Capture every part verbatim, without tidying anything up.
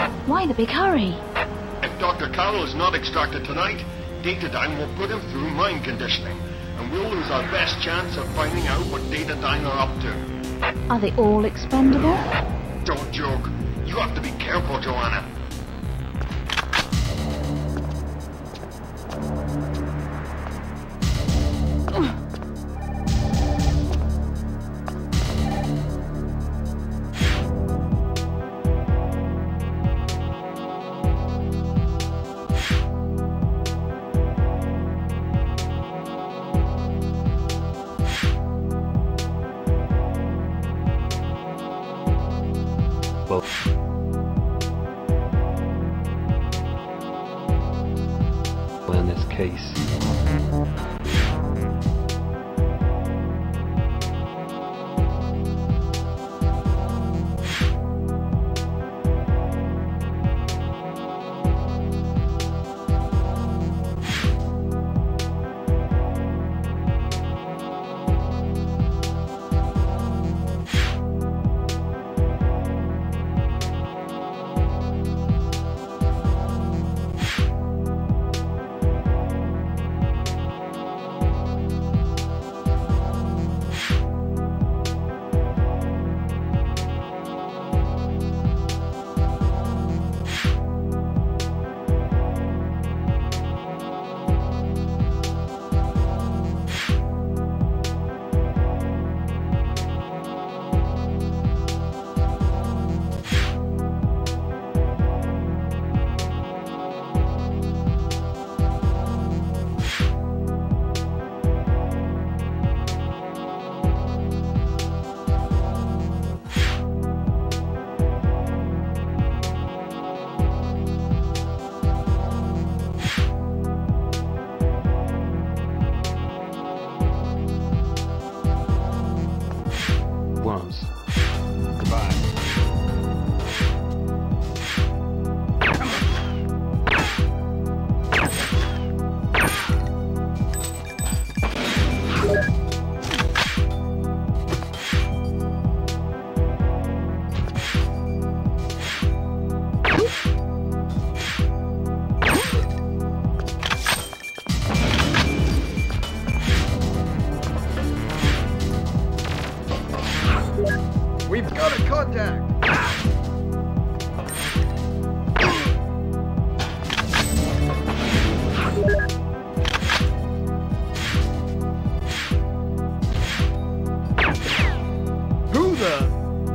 Why the big hurry? If Doctor Carroll is not extracted tonight, Datadyne will put him through mind conditioning, and we'll lose our best chance of finding out what Datadyne are up to. Are they all expendable? Don't joke. You have to be careful, Joanna. Well, in this case, worms. Goodbye. We've got a contact! Who the?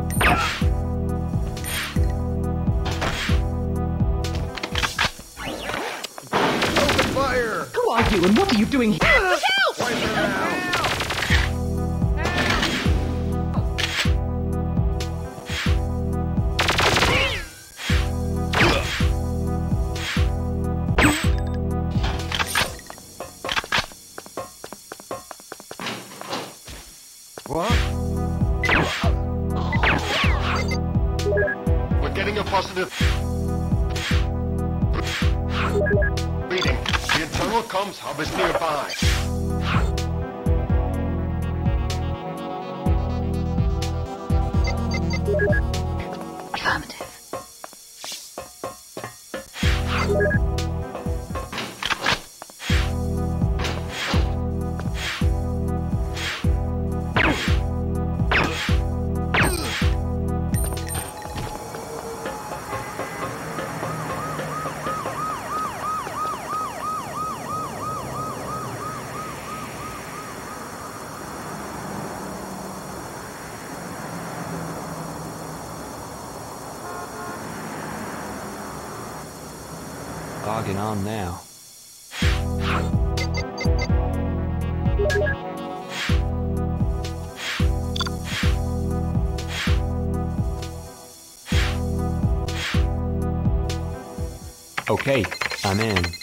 Open fire! Who are you and what are you doing here? Help! Wipe her out! What? We're getting a positive reading. The internal comms hub is nearby. Affirmative. Logging on now. Okay, I'm in.